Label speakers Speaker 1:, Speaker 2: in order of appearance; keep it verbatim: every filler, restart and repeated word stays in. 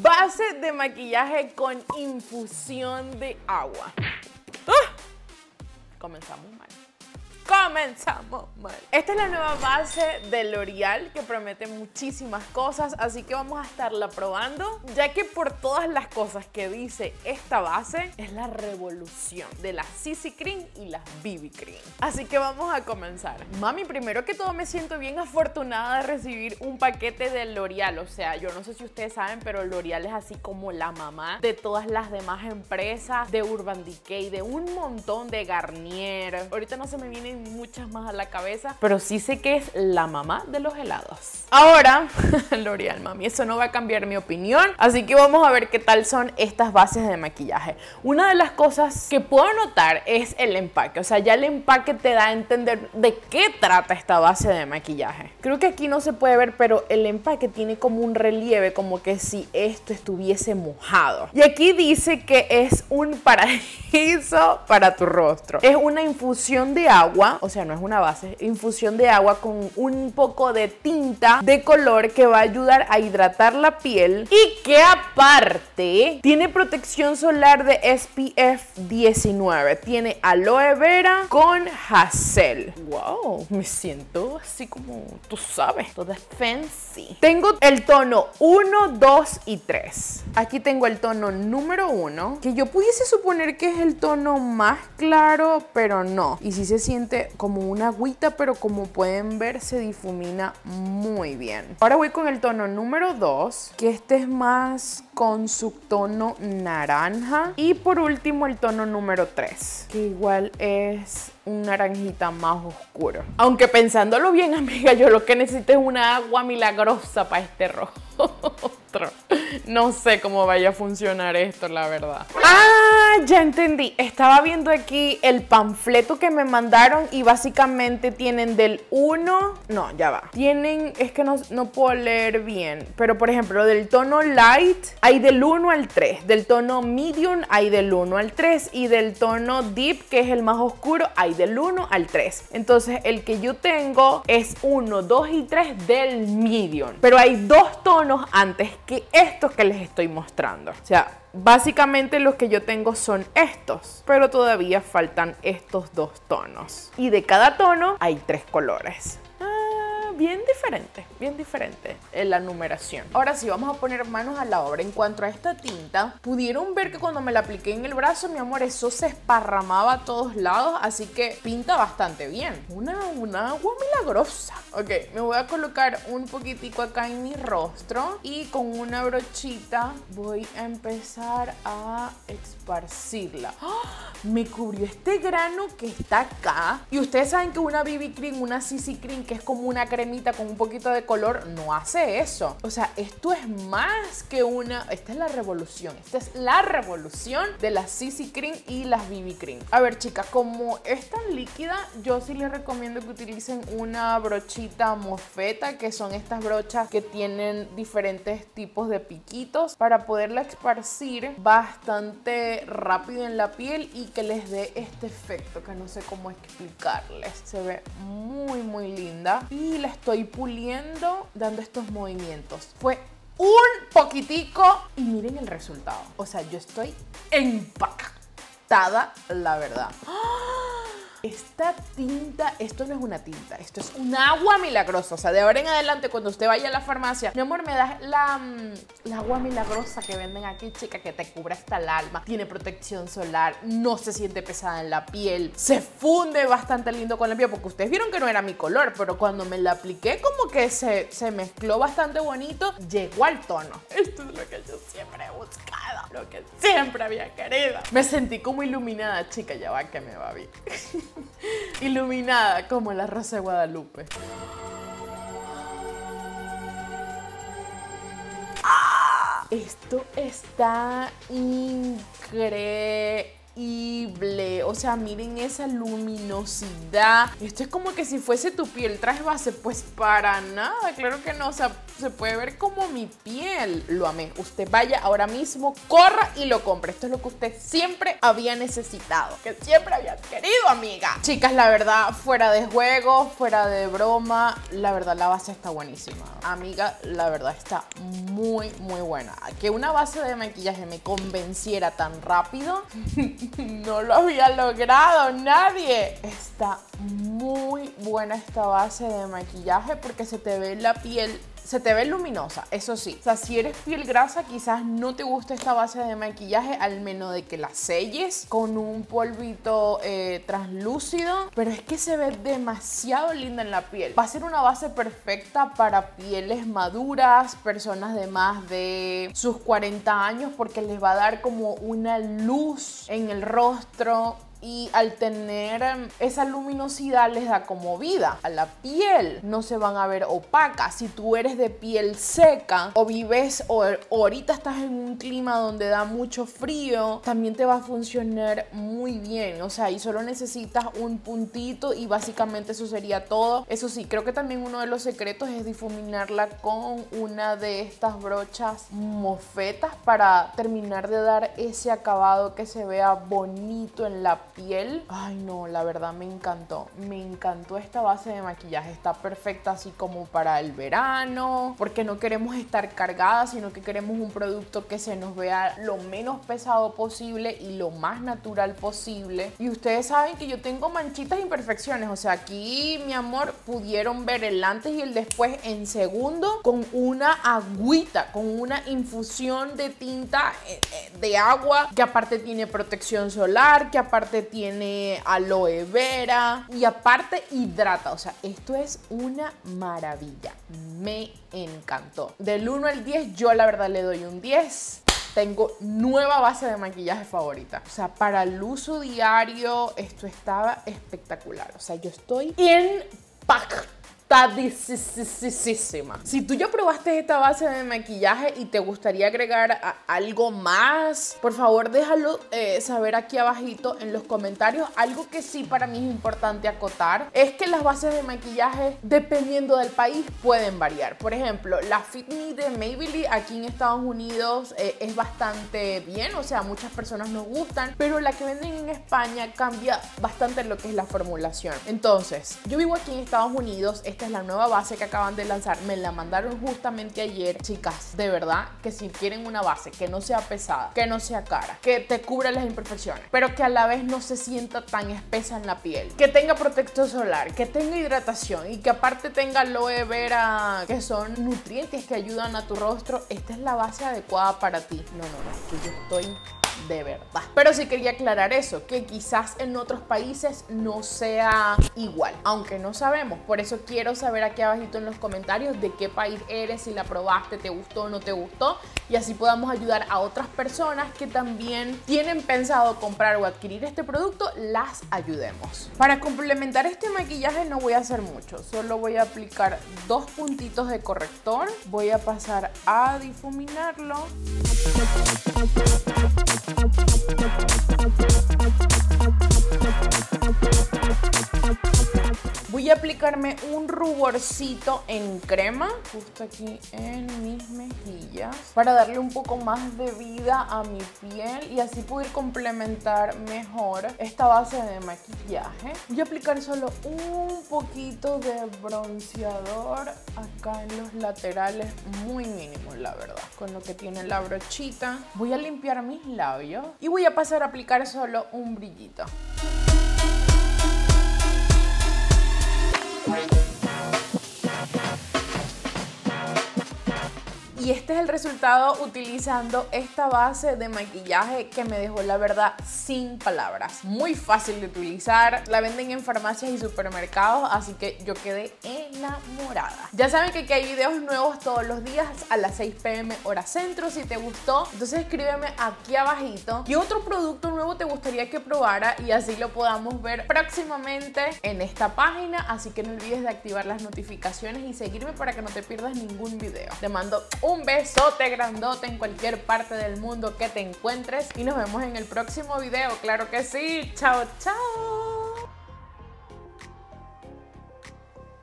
Speaker 1: Base de maquillaje con infusión de agua. ¡Ah! Comenzamos mal. Comenzamos mal. Esta es la nueva base de L'Oreal que promete muchísimas cosas, así que vamos a estarla probando, ya que por todas las cosas que dice esta base es la revolución de las C C Cream y las B B Cream. Así que vamos a comenzar. Mami, primero que todo me siento bien afortunada de recibir un paquete de L'Oreal. O sea, yo no sé si ustedes saben, pero L'Oreal es así como la mamá de todas las demás empresas, de Urban Decay, de un montón de Garnier. Ahorita no se me vienen muchas más a la cabeza, pero sí sé que es la mamá de los helados. Ahora, L'Oreal, mami, eso no va a cambiar mi opinión, así que vamos a ver qué tal son estas bases de maquillaje. Una de las cosas que puedo notar es el empaque, o sea, ya el empaque te da a entender de qué trata esta base de maquillaje. Creo que aquí no se puede ver, pero el empaque tiene como un relieve, como que si esto estuviese mojado. Y aquí dice que es un paraíso para tu rostro. Es una infusión de agua, o sea, no es una base, infusión de agua con un poco de tinta de color que va a ayudar a hidratar la piel y que aparte tiene protección solar de S P F diecinueve. Tiene aloe vera con hazel. Wow, me siento así como, tú sabes, toda fancy. Tengo el tono uno, dos y tres. Aquí tengo el tono número uno, que yo pudiese suponer que es el tono más claro, pero no. Y sí se siente como una agüita, pero como pueden ver se difumina muy bien. Ahora voy con el tono número dos, que este es más con su tono naranja. Y por último el tono número tres, que igual es un naranjita más oscuro. Aunque pensándolo bien, amiga, yo lo que necesito es una agua milagrosa para este rostro. No sé cómo vaya a funcionar esto, la verdad. Ah, ya entendí. Estaba viendo aquí el panfleto que me mandaron y básicamente tienen del uno... No, ya va. Tienen... Es que no, no puedo leer bien. Pero, por ejemplo, del tono light hay del uno al tres. Del tono medium hay del uno al tres. Y del tono deep, que es el más oscuro, hay del uno al tres. Entonces, el que yo tengo es uno, dos y tres del medium. Pero hay dos tonos antes que estos que les estoy mostrando. O sea, básicamente los que yo tengo son estos, pero todavía faltan estos dos tonos. Y de cada tono hay tres colores. Bien diferente, bien diferente en la numeración. Ahora sí, vamos a poner manos a la obra. En cuanto a esta tinta, pudieron ver que cuando me la apliqué en el brazo, mi amor, eso se esparramaba a todos lados, así que pinta bastante bien. Una, una agua milagrosa. Ok, me voy a colocar un poquitico acá en mi rostro y con una brochita voy a empezar a esparcirla. ¡Oh! Me cubrió este grano que está acá. Y ustedes saben que una B B Cream, una C C Cream, que es como una cremita con un poquito de color, no hace eso. O sea, esto es más que una... Esta es la revolución. Esta es la revolución de las C C Cream y las B B Cream. A ver, chicas, como es tan líquida, yo sí les recomiendo que utilicen una brochita mofeta, que son estas brochas que tienen diferentes tipos de piquitos para poderla esparcir bastante rápido en la piel y que les dé este efecto que no sé cómo explicarles. Se ve muy, muy linda. Y la estoy puliendo dando estos movimientos. Fue un poquitico y miren el resultado. O sea, yo estoy impactada, la verdad. Esta tinta, esto no es una tinta, esto es un agua milagrosa. O sea, de ahora en adelante, cuando usted vaya a la farmacia, mi amor, me das la, la agua milagrosa que venden aquí, chica, que te cubre hasta el alma. Tiene protección solar, no se siente pesada en la piel, se funde bastante lindo con la piel, porque ustedes vieron que no era mi color, pero cuando me la apliqué como que se, se mezcló bastante bonito, llegó al tono. Esto es lo que yo siempre he buscado, lo que siempre había querido. Me sentí como iluminada, chica, ya va que me va bien. Iluminada como la Rosa de Guadalupe. ¡Ah! Esto está increíble. O sea, miren esa luminosidad. Esto es como que si fuese tu piel traje base. Pues para nada, claro que no. O sea, se puede ver como mi piel. Lo amé. Usted vaya ahora mismo, corra y lo compre. Esto es lo que usted siempre había necesitado, que siempre había querido, amiga. Chicas, la verdad, fuera de juego, fuera de broma, la verdad la base está buenísima. Amiga, la verdad está muy, muy buena. Que una base de maquillaje me convenciera tan rápido, no lo había logrado nadie. Está muy buena esta base de maquillaje porque se te ve la piel, se te ve luminosa, eso sí. O sea, si eres piel grasa, quizás no te guste esta base de maquillaje, al menos de que la selles con un polvito eh, translúcido. Pero es que se ve demasiado linda en la piel. Va a ser una base perfecta para pieles maduras, personas de más de sus cuarenta años, porque les va a dar como una luz en el rostro. Y al tener esa luminosidad les da como vida a la piel, no se van a ver opacas. Si tú eres de piel seca o vives o, o ahorita estás en un clima donde da mucho frío, también te va a funcionar muy bien. O sea, y solo necesitas un puntito y básicamente eso sería todo. Eso sí, creo que también uno de los secretos es difuminarla con una de estas brochas mofetas para terminar de dar ese acabado que se vea bonito en la piel. piel. Ay no, la verdad me encantó, me encantó esta base de maquillaje. Está perfecta así como para el verano, porque no queremos estar cargadas, sino que queremos un producto que se nos vea lo menos pesado posible y lo más natural posible. Y ustedes saben que yo tengo manchitas e imperfecciones, o sea, aquí, mi amor, pudieron ver el antes y el después en segundo con una agüita, con una infusión de tinta de agua, que aparte tiene protección solar, que aparte tiene aloe vera y aparte hidrata. O sea, esto es una maravilla. Me encantó. Del uno al diez, yo la verdad le doy un diez. Tengo nueva base de maquillaje favorita. O sea, para el uso diario, esto estaba espectacular. O sea, yo estoy impactada. Si tú ya probaste esta base de maquillaje y te gustaría agregar a algo más, por favor déjalo eh, saber aquí abajito en los comentarios. Algo que sí para mí es importante acotar es que las bases de maquillaje, dependiendo del país, pueden variar. Por ejemplo, la Fit Me de Maybelline aquí en Estados Unidos eh, es bastante bien, o sea, muchas personas nos gustan, pero la que venden en España cambia bastante lo que es la formulación. Entonces, yo vivo aquí en Estados Unidos. Esta es la nueva base que acaban de lanzar, me la mandaron justamente ayer. Chicas, de verdad que si quieren una base que no sea pesada, que no sea cara, que te cubra las imperfecciones, pero que a la vez no se sienta tan espesa en la piel, que tenga protector solar, que tenga hidratación y que aparte tenga aloe vera, que son nutrientes que ayudan a tu rostro, esta es la base adecuada para ti. No, no, no, es que yo estoy de verdad. Pero sí quería aclarar eso, que quizás en otros países no sea igual, aunque no sabemos. Por eso quiero saber aquí abajito en los comentarios de qué país eres, si la probaste, te gustó o no te gustó, y así podamos ayudar a otras personas que también tienen pensado comprar o adquirir este producto, las ayudemos. Para complementar este maquillaje no voy a hacer mucho, solo voy a aplicar dos puntitos de corrector, voy a pasar a difuminarlo. Voy a aplicarme un ruborcito en crema, justo aquí en mis mejillas, para darle un poco más de vida a mi piel y así poder complementar mejor esta base de maquillaje. Voy a aplicar solo un poquito de bronceador acá en los laterales, muy mínimo la verdad, con lo que tiene la brochita. Voy a limpiar mis labios y voy a pasar a aplicar solo un brillito. Y este es el resultado utilizando esta base de maquillaje que me dejó la verdad sin palabras. Muy fácil de utilizar, la venden en farmacias y supermercados, así que yo quedé enamorada. Ya saben que aquí hay videos nuevos todos los días a las seis p m hora centro. Si te gustó, entonces escríbeme aquí abajito qué otro producto nuevo te gustaría que probara y así lo podamos ver próximamente en esta página. Así que no olvides de activar las notificaciones y seguirme para que no te pierdas ningún video. Te mando un Un besote grandote en cualquier parte del mundo que te encuentres y nos vemos en el próximo video, claro que sí. Chao, chao.